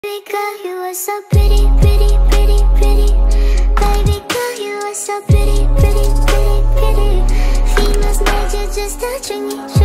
Baby girl, you are so pretty, pretty, pretty, pretty. Baby girl, you are so pretty, pretty, pretty, pretty. Females need you just touching me.